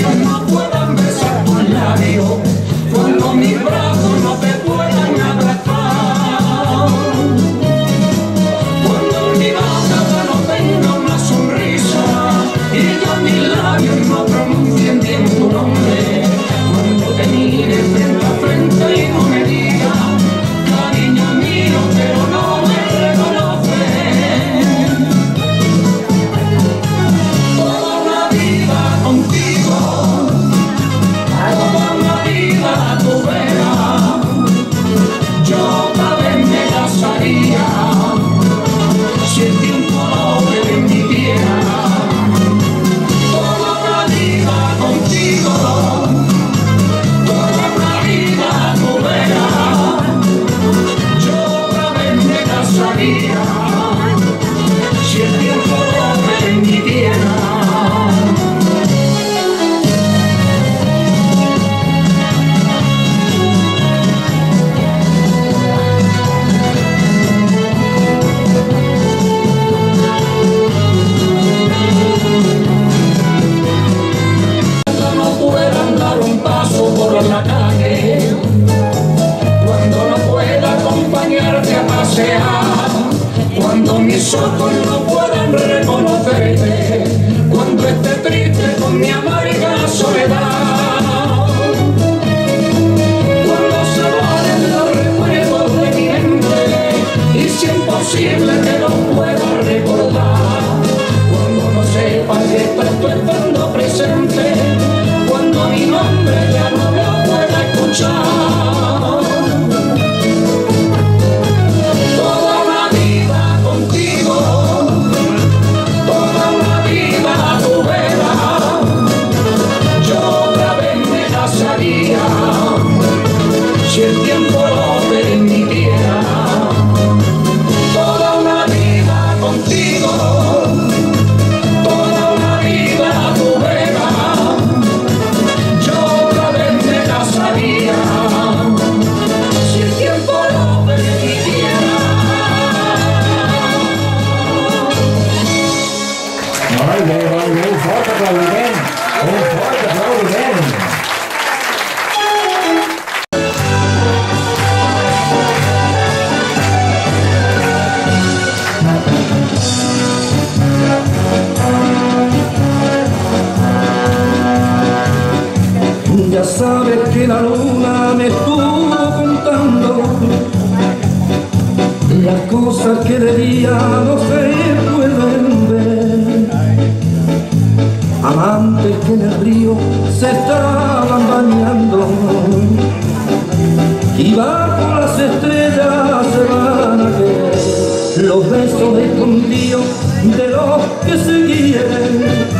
labios no puedan besar tus labios, cuando mis brazos no te puedan abrazar, cuando mi boca ya no tenga una sonrisa y ya mis labios no pronuncien bien tu nombre, cuando te mire frente a frente y no me diga cariño mío, pero no me reconoce. Toda una vida contigo, toda una vida a tu vera, yo otra vez me casaría si el tiempo no me permitiera. Toda una vida contigo, toda una vida a tu vera, yo otra vez me casaría si el tiempo no me permitiera. La calle, cuando no pueda acompañarte a pasear, cuando mis ojos no puedan reconocerte, cuando esté triste con mi amarga soledad, cuando se borren los recuerdos de mi mente y si es imposible que los pueda recordar, cuando no sepa que estoy estando presente, cuando mi nombre ya no lo pueda escuchar. Toda una vida contigo, toda una vida a tu vera, yo otra vez me casaría si el tiempo lo permitiera. Toda una vida contigo, toda una vida a tu vera, yo otra vez me casaría si el tiempo lo permitiera. Muy bien, fuerte aplaudiment, un fuerte aplaudiment. Ya sabes que la luna me estuvo contando las cosas que de día no se pueden ver, amantes que en el río se estaban bañando y bajo las estrellas se van a ver los besos escondidos de los que se quieren,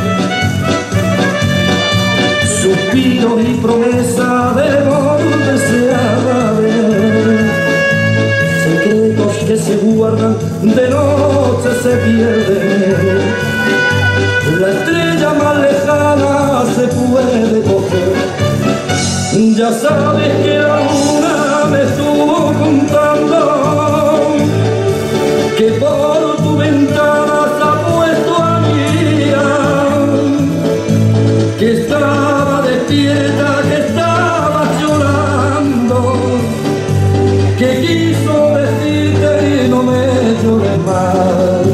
suspiros y promesa de amor deseada ver, secretos que se guardan, de noche se pierden, la estrella más lejana se puede coger. Ya sabes que la luna me estuvo contando que por tu ventana se ha puesto a mirar, que estaba despierta, que estaba llorando, que quiso decirte y no me llores más.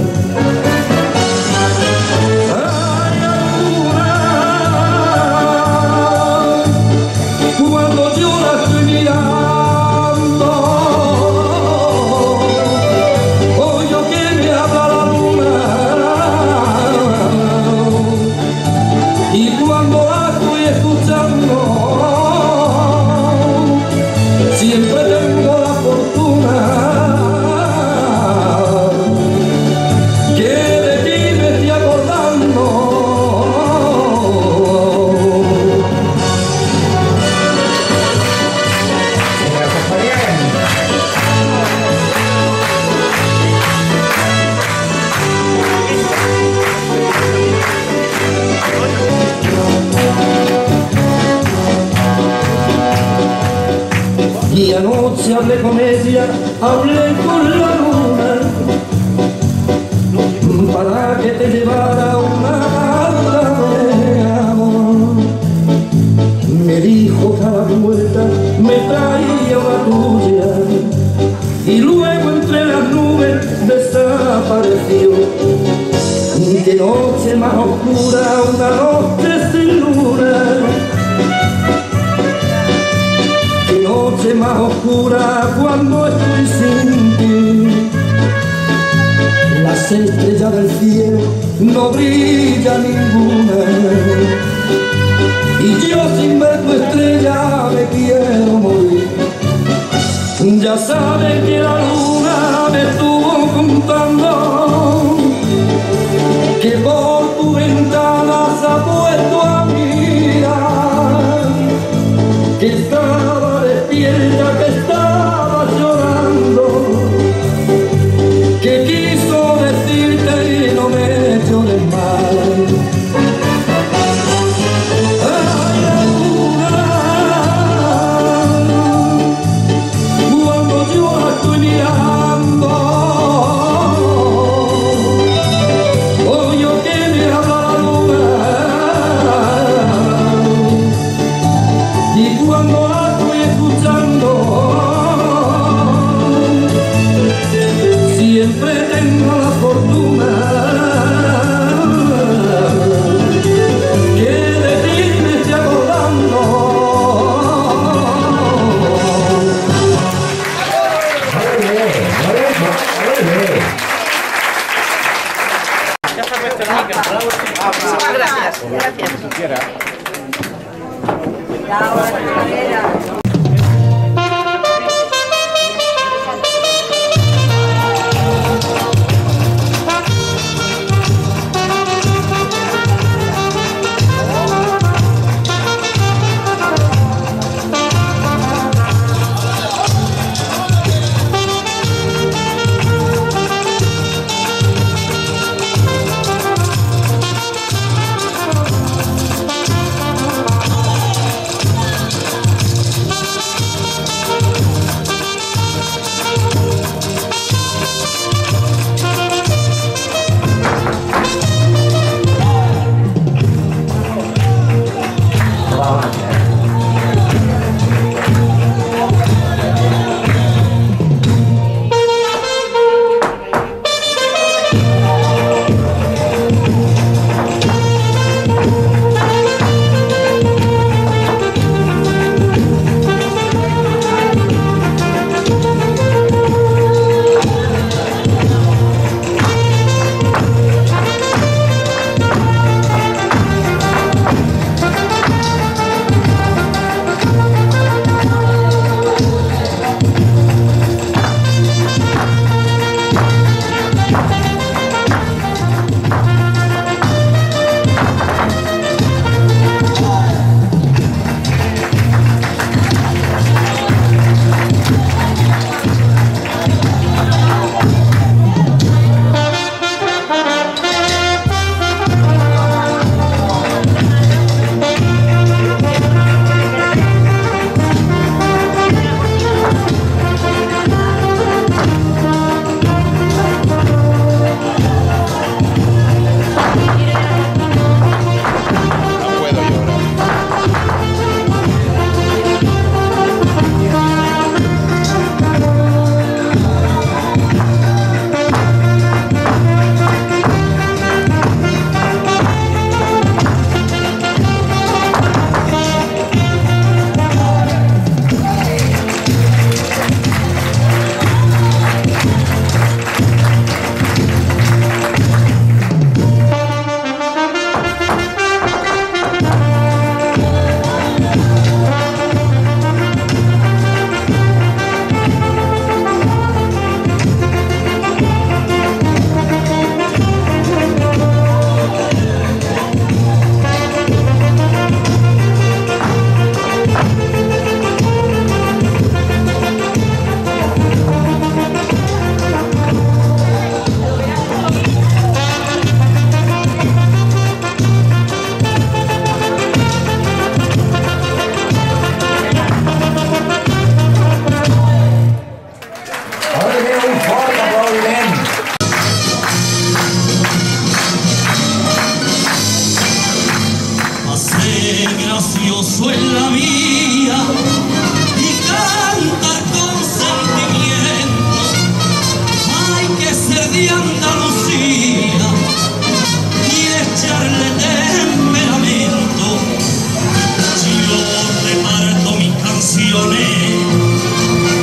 Ay, luna, cuando yo la estoy mirando, oye que me habla la luna, y cuando la estoy escuchando, siempre tengo la fortuna que de ti me estoy acordando. Y anoche hablé con ella, hablé con la luna, para que te llevara una carta de amor. oscura cuando estoy sin ti. Las estrellas del cielo no brilla ninguna, y yo sin ver tu estrella me quiero morir. Ya sabes que la luna me estuvo contando que por tu ventana se ha puesto a mirar, que estaba despierta, que estaba llorando, que quiso decirte y no me echó de mal. Ay, la luna, cuando yo la estoy mirando, oye que me habla la luna, y cuando la estoy escuchando, siempre tengo la fortuna que de ti me estoy acordando. gracioso en la mía y cantar con sentimiento. Hay que ser de Andalucía y echarle temperamento. Yo reparto mis canciones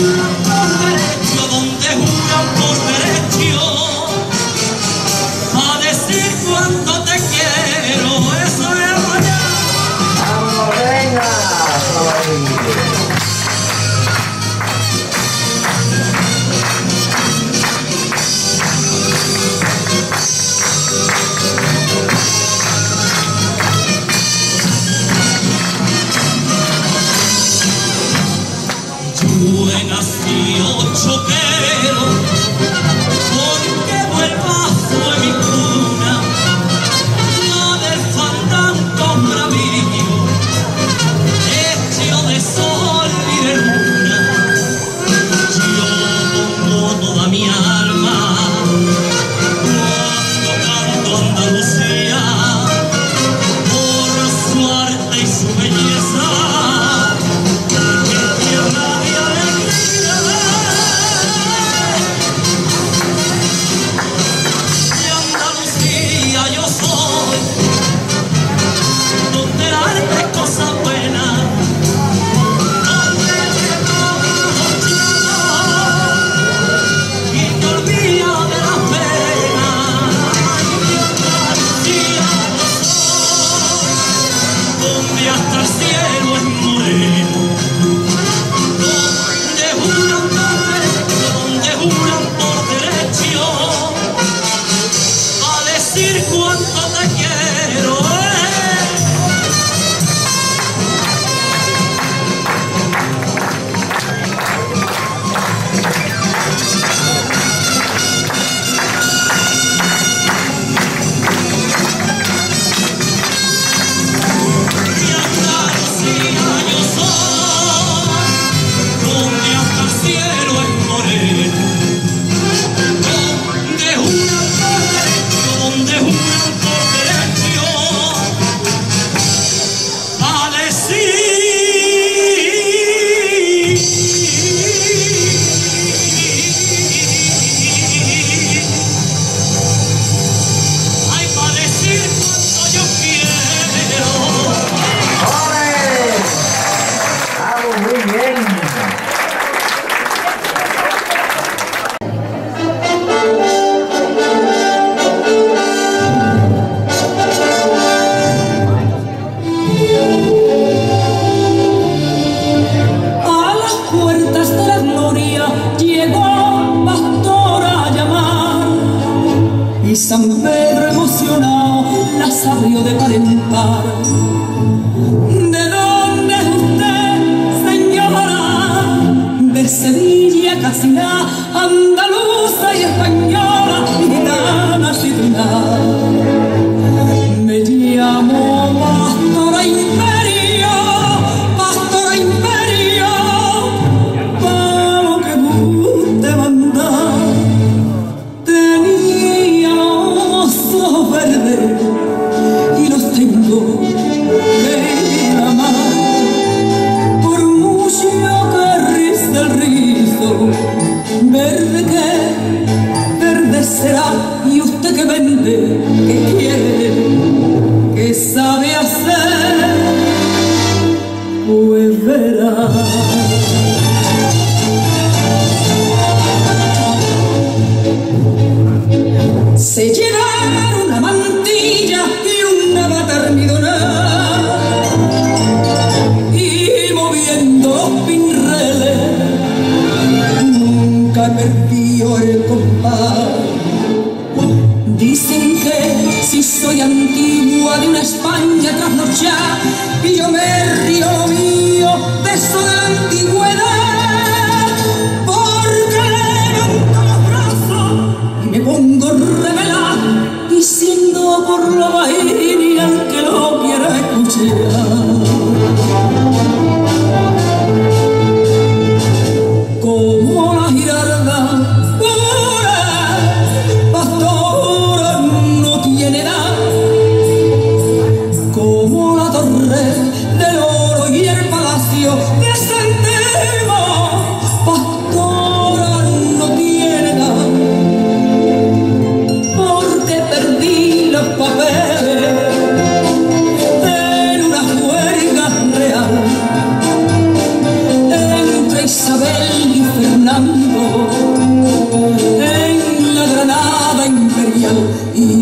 Isabel y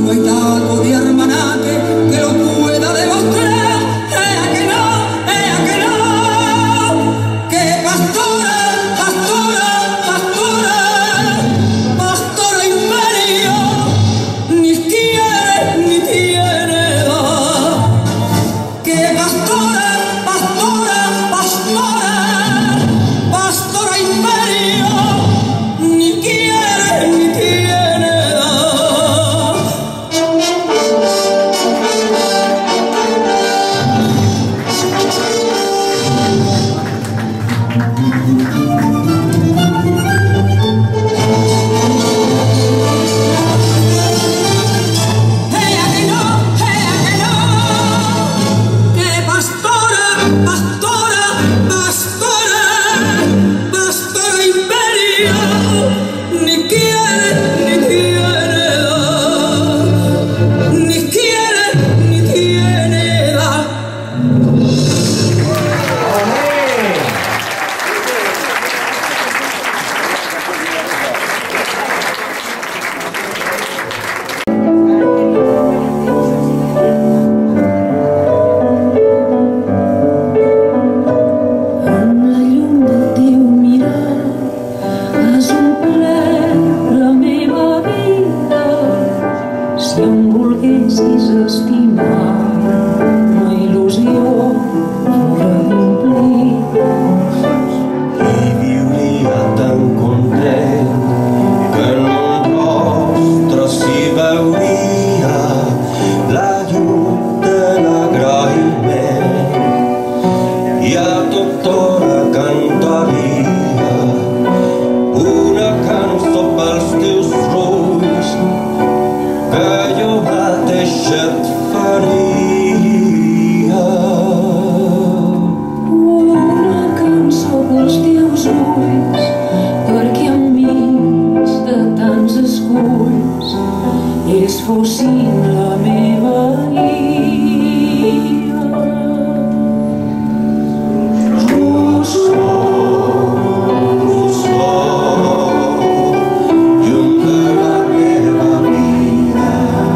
no hay dato de hermanaje que lo pueda demostrar. Que no, que pastora, pastora, pastora, pastora imperio, ni quiere ni tiene edad. Que pastora, pastora, pastora, pastora imperio, ni quiere ni tiene edad. Que pastora, pastora, pastora, pastora imperio, ni quiere ni tiene edad, ni quiere ni tiene edad. Amb la llum del teu mirar has omplert la meva vida. Si em volguessis estimar, una il·lusió fora complir. I viuria tan content que en mon rostre s'hi veuria la llum de l'agraïment i a tota hora cantaria una cançó pels teus ulls que jo mateixa et faria. Una cançó pels teus ulls, perquè enmig de tants esculls ells fossin la meva guia. Llum de la meva vida,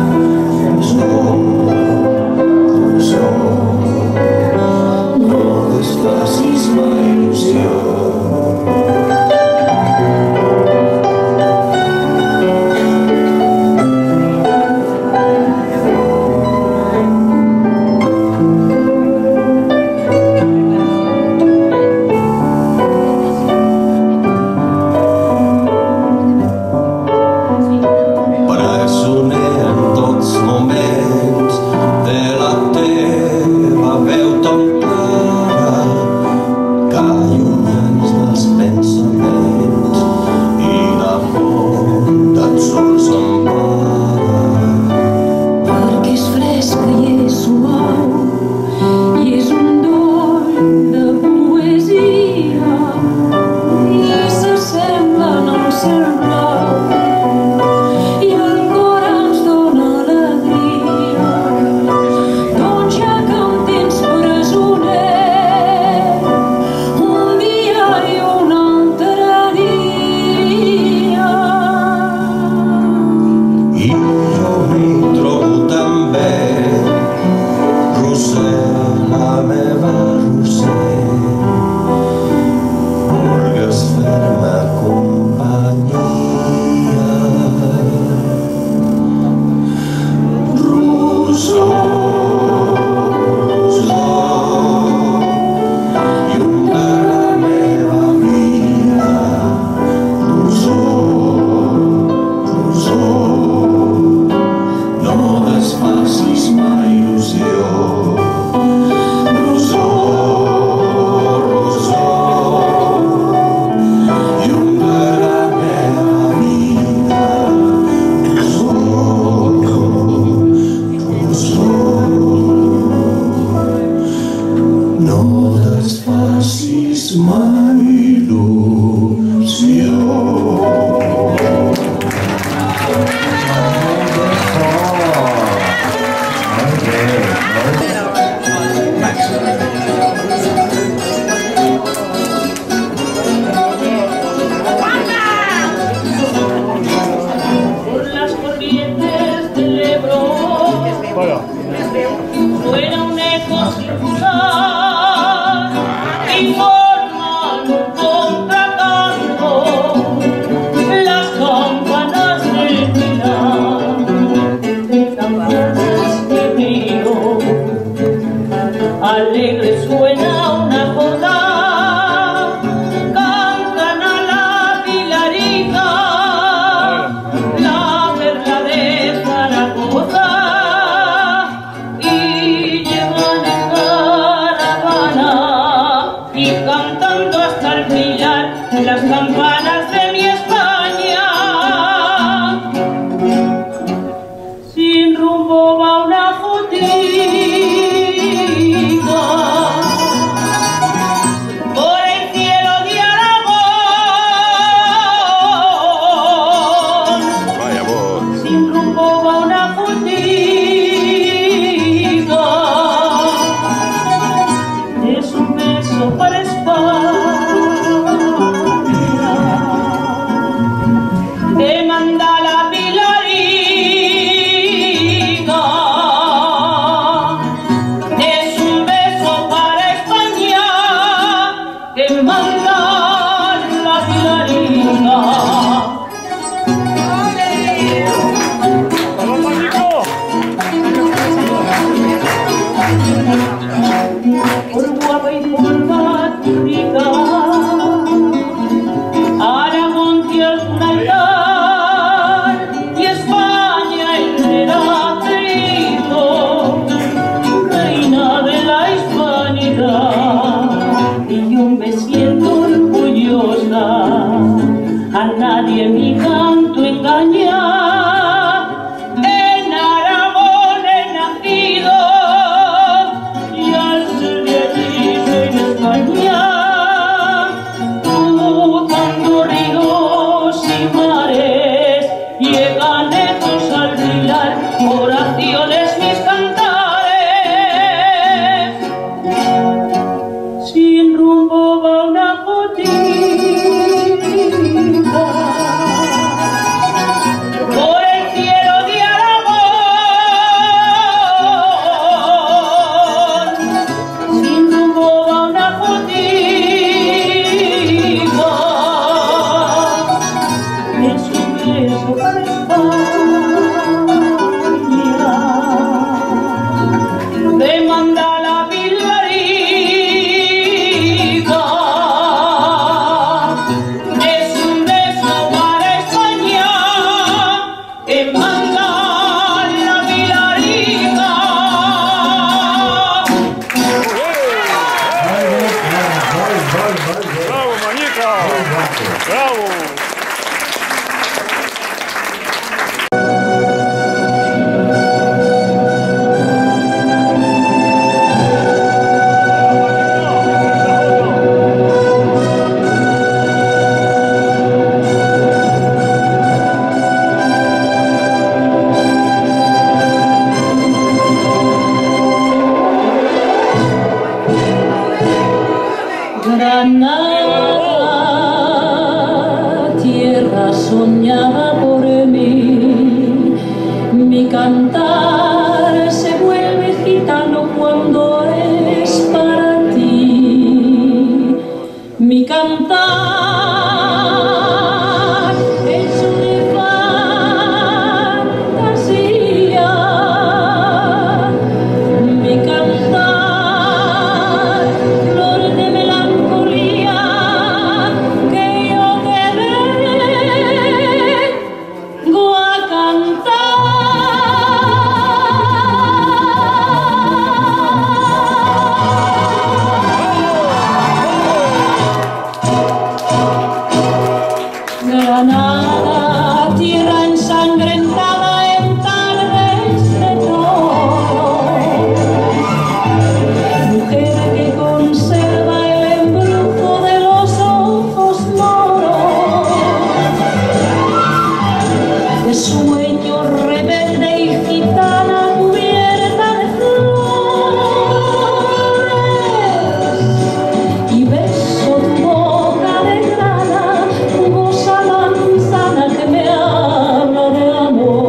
no desfacis ma il·lusió. Presoner en tots moments de la teva veu tan clara que allunyans els pensaments i la bondat sols empara. Perquè és fresca i és suau i és un doll de poesia i s'assemblen al cel blau i el cor ens dóna alegria. Doncs ja que em tens presoner un dia i un altre dia. I jo m'hi trobo també, Roser, la meva Roser, vulgues fer-me companyia. y en mi canto engaña. En Aragón he nacido y al ser de allí soy de España, cruzando ríos y mares, llegan ecos al brillar, oraciones mis cantares. Sin rumbo va una botica por el cielo de Aragón. Sin rumbo va una botica, es un beso para España. Demanda la Vilarica, es un beso para España. Demanda la Vilarica. ¡Bravo, Mañica! ¡Bravo! Granada, tierra soñada por mí, mi cantar se vuelve gitano cuando es para ti. Mi cantar es de fantasía, mi cantar flor de melancolía que yo te vengo a cantar. Granada, tierra ensangrentada en tardes de toro, mujer que conserva el embrujo de los ojos moros, de sueño rebelde y gitana cubierta de flores, y beso tu boca de grana, jugosa manzana que me habla de amor.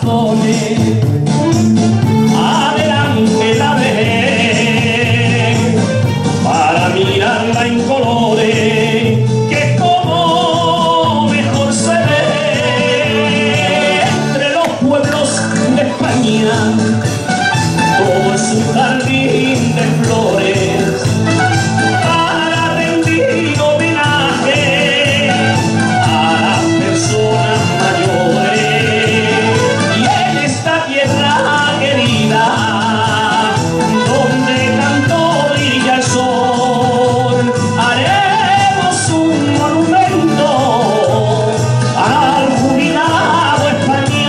razones, adelante la dejé para mirarla en colores, que como mejor se ve entre los pueblos de España. Todo es un jardín de flores para rendir homenaje a las personas mayores. Y en esta tierra querida, donde tanto brilla el sol, haremos un monumento al jubilado español.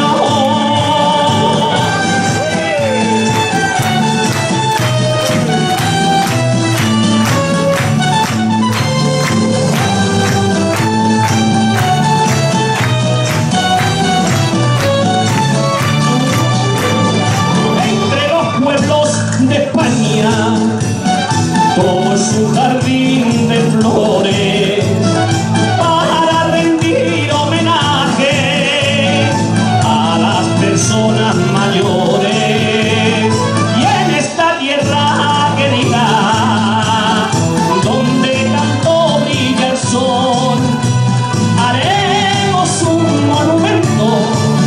De España, todo es un jardín de flores para rendir homenaje a las personas mayores. Y en esta tierra querida, donde tanto brilla el sol, haremos un monumento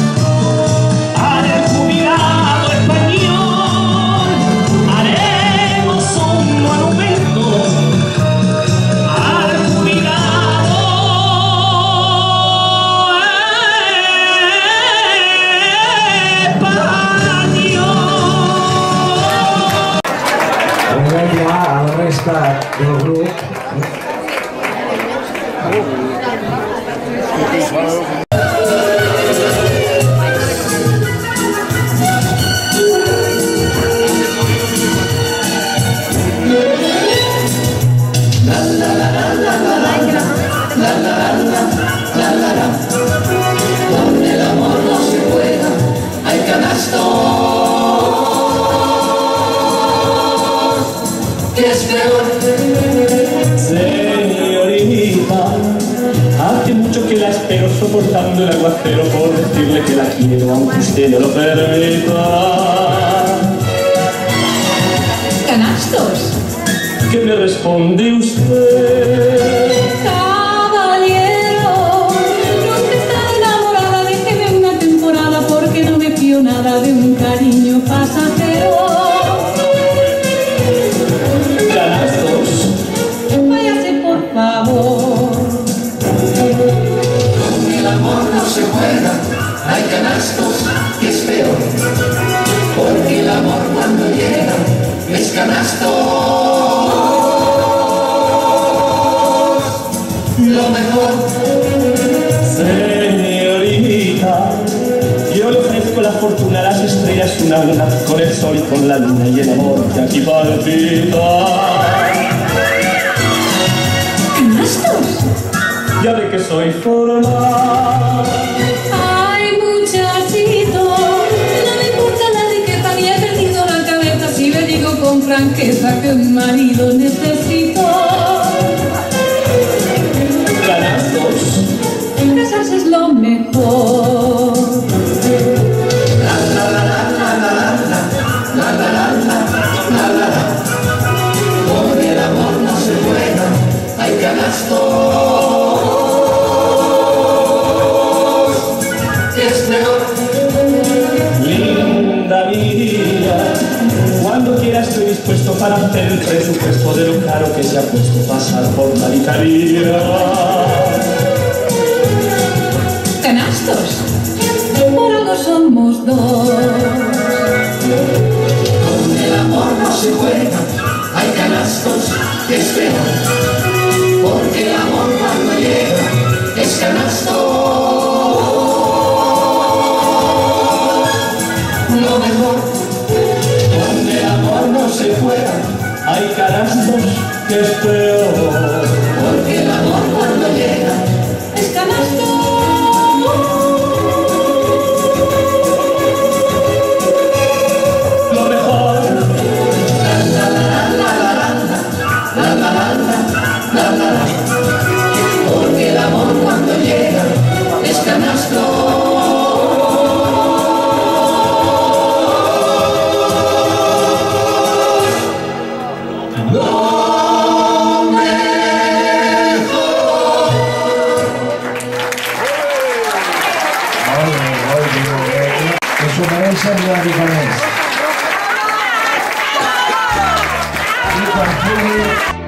al jubilado español. A la resta del grup. Donde el amor no se juega, hay canastos. ¿Qué es peor? Señorita, hace mucho que la espero soportando el aguacero por decirle que la quiero, aunque usted no lo permita. Canastos. ¿Qué me responde usted? Caballero, nunca está enamorada, déjeme una temporada porque no me fío nada de un cariño pasajero. Canastos. Váyase por favor. Con el amor no se juega, hay canastos, que es peor. Porque el amor cuando llega es canasto. Lo mejor. Señorita, yo le ofrezco la fortuna, las estrellas, una luna, con el sol y con la luna y el amor que aquí palpita. ¿Canastos? Ya ve que soy formal. Ay, muchachito, no me importa la riqueza ni he perdido la cabeza si le digo con franqueza que un marido necesito. Canastos. Casarse es lo mejor. Con el amor no se juega, hay canastos. ¿Qué es peor? Linda mía, cuando quiera estoy dispuesto para hacer el presupuesto de lo caro que se ha puesto pasar por la vicaría. Canastos, por algo somos dos. Con el amor no se juega, hay canastos, que es peor. Porque el amor cuando llega es canasto. Lo mejor. Donde el amor no se juega, Hay canastos, que es peor. porque el amor cuando llega Es canasto. Lo mejor. porque el amor cuando llega es canasto. Teresa Ricarés. I quan pugui